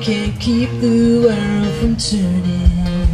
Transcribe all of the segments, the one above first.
can't keep the world from turning.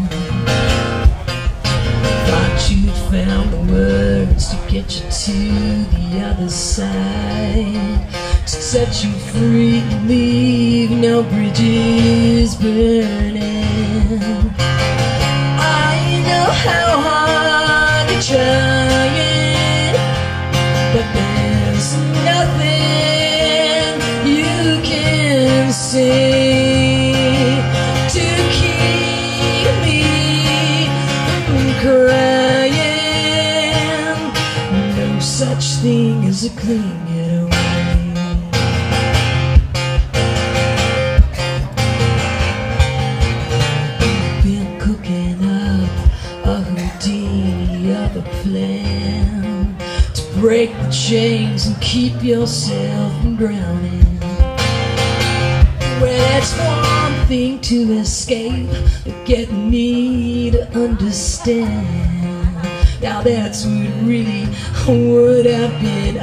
Thought you'd found the words to get you to the other side, to set you free and leave no bridges burning. I know how hard you're trying, but there's nothing you can say to keep me from crying. No such thing as a clean getaway. You've been cooking up a Houdini of a plan to break the chains and keep yourself from drowning. Well, it's one thing to escape, but getting me to understand, now that's what really would have been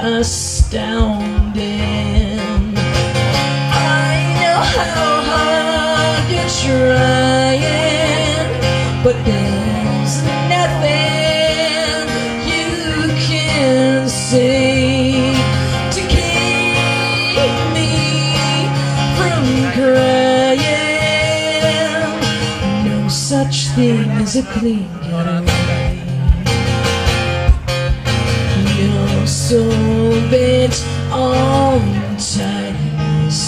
astounding. I know how hard you're trying, but there's nothing you can say to keep me from crying. No such thing as a clean getaway. You're so bent on tightness,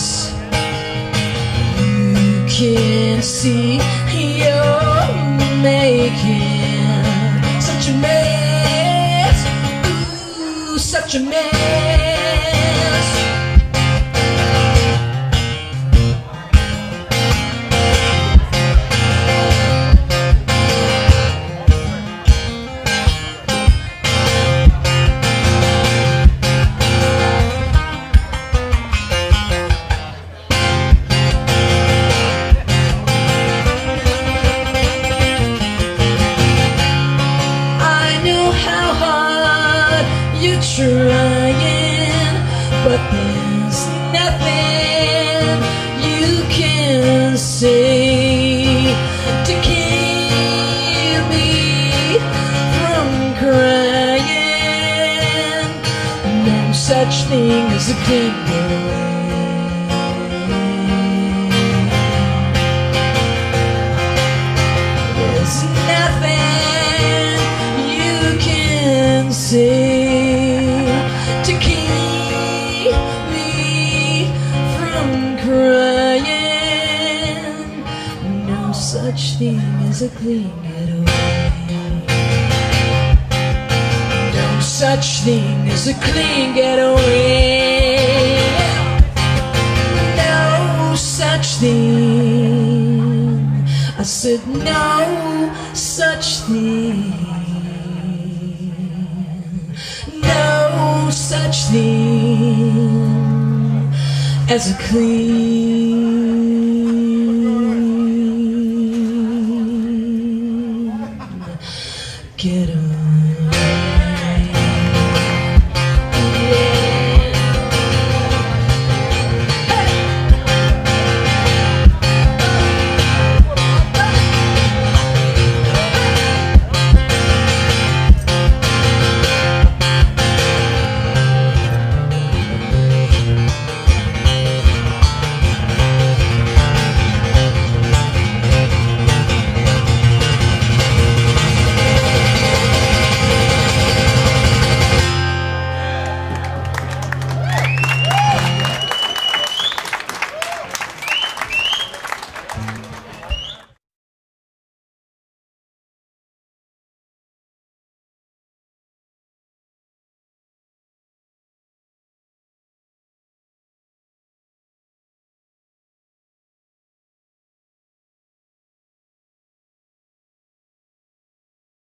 you can't see you're making such a mess. Ooh, such a mess. You're trying, but there's nothing you can say to keep me from crying. No such thing as a clean getaway. There's nothing you can say to keep me from crying. No such thing as a clean getaway. No such thing as a clean getaway. No such thing. I said no such thing. No such thing as a clean